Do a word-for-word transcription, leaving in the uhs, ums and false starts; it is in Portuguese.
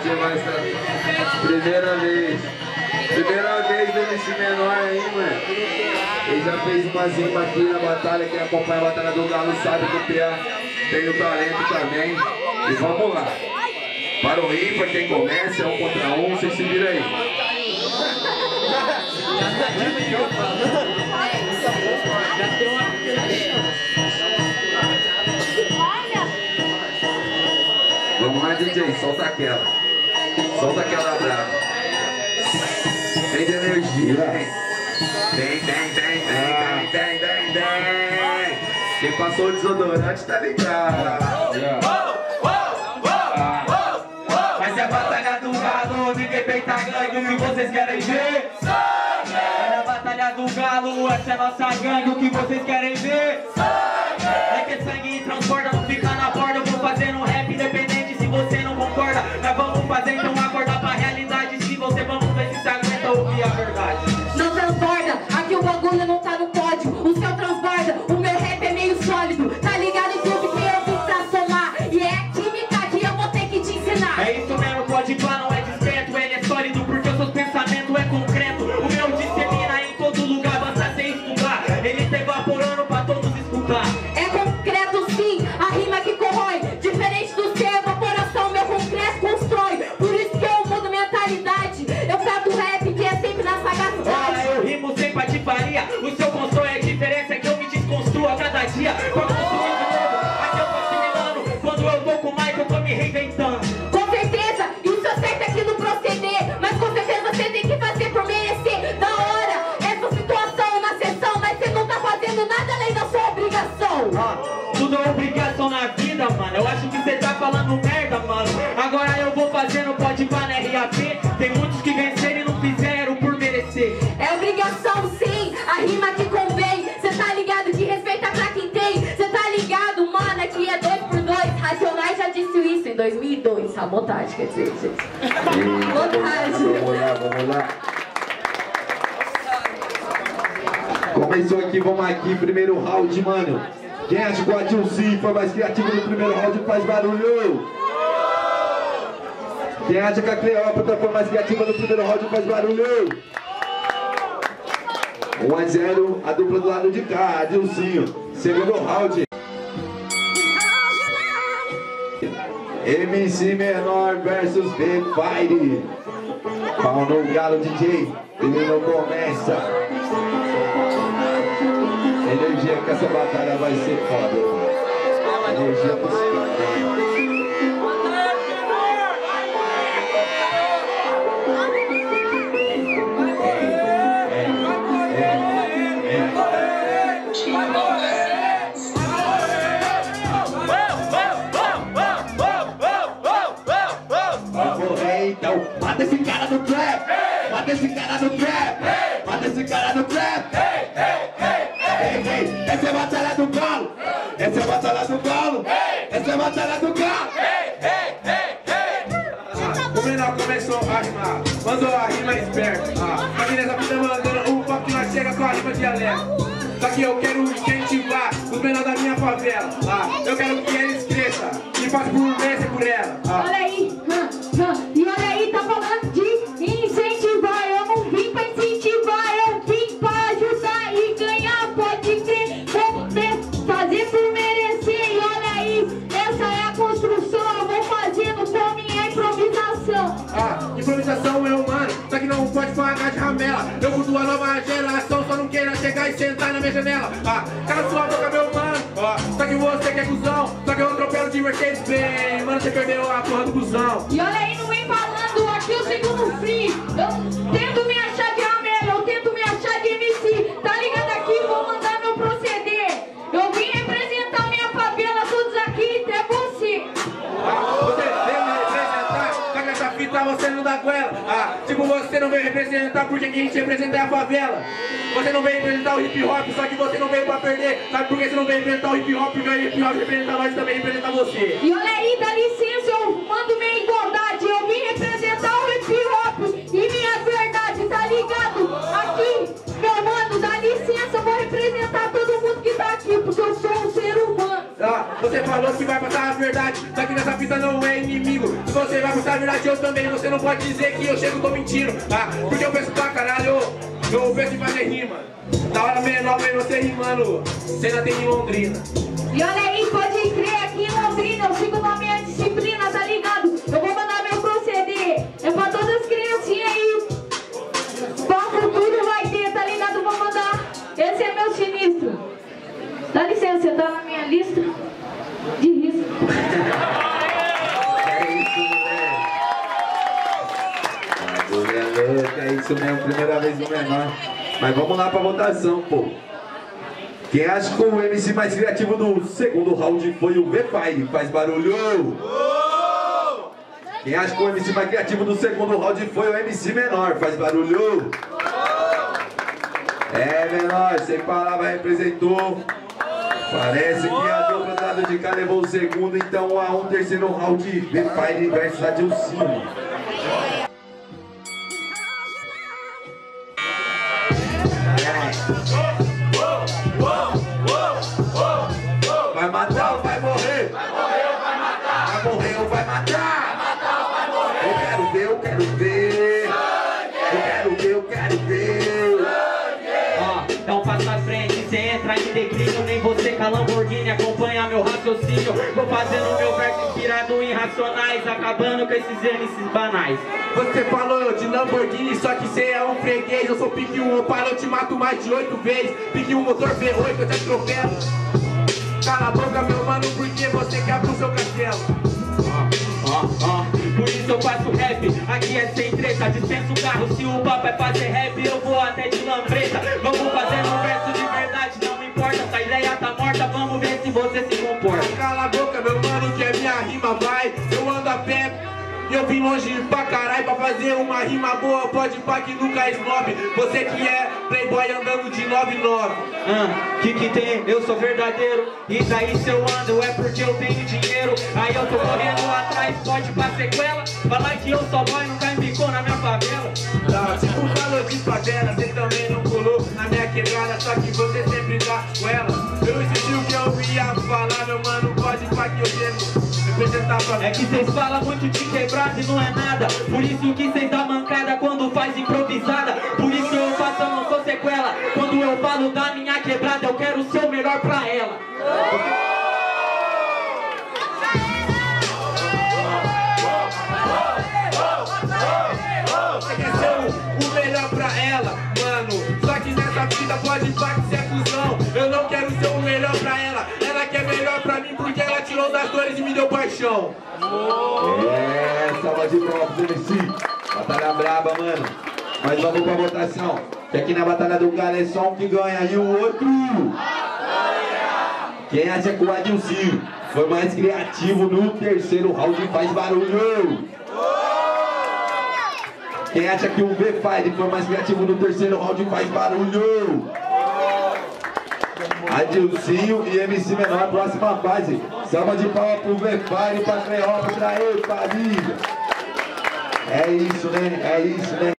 você vai estar. Primeira vez. Primeira vez do M C Menor aí, mano. Ele já fez umas rimas aqui na batalha. Quem acompanha a Batalha do Galo sabe que o Pia tem o talento também. E vamos lá. Para o ímpar, quem começa é um contra um, vocês se viram aí. Vamos lá, D J, solta aquela. Solta aquela brava. Vem de energia. Vem, vem, vem, vem, vem, vem, vem, vem. Quem passou o desodorante tá ligado. Mas é a batalha do galo, ninguém peita gangue, o que vocês querem ver? Sangue! É a batalha do galo, essa é a nossa gangue, o que vocês querem ver? Sangue! É que sangue transporta, não fica na borda, eu vou fazer um rap independente se você não concorda. Nós vamos fazer então acordar pra realidade, se você vamos ver se se aguenta ouvir a verdade. Não transborda, aqui o bagulho não tá no pódio, o seu transborda, o meu rap é meio sólido, tá ligado tudo que eu vim pra somar, e é a química que eu vou ter que te ensinar. É isso mesmo, pode falar, não é discreto, ele é sólido porque o seu pensamento é concreto. O meu dissemina em todo lugar, basta sem estudar, ele tá evaporando pra todos escutar. É concreto sim, a rima que corrói, diferente do seu, evaporação, meu concreto constrói, por isso que eu mudo mentalidade, eu trato rap que é sempre na sagacidade. Olha, eu rimo sem patifaria, o seu constrói, a diferença é que eu me desconstruo a cada dia. Pra construir de novo, aqui eu tô assimilando, quando eu tô com o mic eu tô me reinventando. Com certeza, isso eu sei aqui no proceder, mas com certeza você tem que fazer por merecer. Da hora, essa situação na sessão, mas você não tá fazendo nada além da sua obrigação. Ah, tudo é obrigação na vida, mano, eu acho que você tá falando merda, mano. Agora eu vou fazendo, pode pá na R A P, tem muitos que venceram e não fizeram por merecer. É obrigação sim, a rima que convém, cê tá ligado que respeita pra quem tem, cê tá ligado, mano, aqui é dois por dois, Racionais já disse isso em dois mil e dois, sabotagem, quer dizer, gente. Sabotagem. Vamos lá, vamos lá. Começou aqui, vamos aqui, primeiro round, mano. Quem acha que o Adilson foi mais criativo no primeiro round faz barulho. Quem acha que a Cleópatra foi mais criativa no primeiro round faz barulho. um a zero, a dupla do lado de cá, Adilson. Segundo round. M C Menor versus B-Fire. Pau no galo, D J. Ele não começa. Energia que essa batalha vai ser foda. Energia possível. Então, mata esse cara no trap, mata esse cara no trap, mata esse cara no trap. Essa é a batalha do galo, essa é a batalha do galo, essa é a batalha do galo. O menor começou a rimar, mandou a rima esperta. Só que nessa vida mandando um pop que nós chega com a rima dialeto. Só que eu quero incentivar os menores da minha favela. Eu quero que eles cresçam e façam por mês e por ela. Olha aí, e olha aí, tá falando de incentivar, eu não vim pra incentivar, eu vim pra ajudar e ganhar, pode crer, vou fazer por merecer, e olha aí, essa é a construção, eu vou fazendo com minha improvisação. Ah, improvisação é humano, só que não pode pagar de ramela, eu mudo a nova geração, só não queira chegar e sentar na minha janela. Ah, cara sua boca meu mano, ah, só que você quer cuzão, só que eu atropelo de Mercedes bem, mano, você perdeu a porra do cuzão. E olha aí, não vem falando aqui o segundo free. Eu tento me achar de Amel, eu tento me achar de M C. Tá ligado aqui, vou mandar meu proceder. Eu vim representar minha favela, todos aqui, até você. Ah, você veio me representar, só que essa fita você não dá com ela. Ah, tipo, você não veio representar porque quem te representa é a favela. Você não veio representar o hip hop, só que você não veio pra perder. Sabe por que você não veio representar o hip hop? Porque o hip hop representa nós e também representa você. E olha aí, dá licença, eu mando minha igualdade. Eu vim representar o hip hop e minha verdade, tá ligado? Aqui, meu mano, dá licença, eu vou representar todo mundo que tá aqui, porque eu sou um ser humano. Ah, você fala falou que vai passar a verdade, só que nessa fita não é inimigo. Se você vai passar a verdade, eu também. Você não pode dizer que eu chego, tô mentindo. Ah, porque eu penso pra caralho, eu penso em fazer rima. Da hora menor, mas você rimando, cena tem em Londrina. E olha aí, pode crer, aqui em Londrina eu sigo na minha disciplina, tá ligado? Eu vou mandar meu proceder, é pra todas as criancinhas aí. Pra futuro vai ter, tá ligado? Vou mandar, esse é meu sinistro. Dá licença, tá na minha lista de risco. É isso, moleque. É isso mesmo, primeira vez no menor. Mas vamos lá pra votação, pô. Quem acha que o M C mais criativo do segundo round foi o V-Fire? Faz barulho! Quem acha que o M C mais criativo do segundo round foi o M C Menor? Faz barulho! É, Menor, sem palavra representou. Parece que a dupla do lado de cá levou o segundo, então um a um, terceiro round, V-Fire versus Adilcinho. Vai matar ou vai morrer? Vai morrer ou vai matar? Vai morrer ou vai matar? Vai matar ou vai morrer? Eu quero ver, eu quero ver. Eu quero ver, eu quero ver. Ó, então passa à frente, cê entra em declínio. Nem você com a Lamborghini acompanha meu raciocínio. Vou fazendo meu verso inspirado em racionais, acabando com esses M Cs banais. Você falou de Lamborghini, só que cê é um freguês. Eu sou pique um Opala, eu te mato mais de oito vezes. Pique um motor V oito, eu te atropelo. Cala a boca, meu mano, porque você quebra o seu castelo. Ó, ó, ó, por isso eu faço rap, aqui é sem treta. Dispenso o carro, se o papo é fazer rap, eu vou até de lambreta. Vamos fazendo um verso de verdade, não me importa. Se a ideia tá morta, vamos ver se você se comporta. Cala a boca, meu mano, que a minha rima vai. Eu ando a pé e eu vim longe pra caralho. Pra fazer uma rima boa, pode pá que nunca é snob. Você que é playboy andando de nove nove. Ah, que que tem? Eu sou verdadeiro. E daí se eu ando é porque eu tenho dinheiro. Aí eu tô correndo atrás, pode pra sequela. Falar que eu só boy, nunca embicou na minha favela. Tá, se tu falou de favela, você também não colou na minha quebrada, só que você sempre dá com ela. Eu esqueci o que eu ia falar, meu mano, pode pá que eu devo representar pra mim. É que cês falam muito de quebrada e não é nada. Por isso que cês dá mancada quando faz improvisada. Por isso eu faço, eu não sou sequela. Quando eu falo da minha quebrada, eu quero ser o melhor pra ela. Você quer ser o, o melhor pra ela, mano. Só que nessa vida pode pá que cê é cuzão. Eu não quero ser o melhor pra ela. Ela quer melhor pra mim porque ela tirou das dores e me deu paixão. É, salva de palmas, M C. Batalha braba, mano. Mas vamos pra votação. Que aqui na Batalha do Galo é só um que ganha e o outro. Quem acha que o Adilcinho foi mais criativo no terceiro round faz barulho? Quem acha que o V-Fire foi mais criativo no terceiro round faz barulho? Adilcinho e M C Menor, próxima fase. Salva de palmas pro V-Fire, pra Cleópatra, aí, família. É isso, né? É isso, né?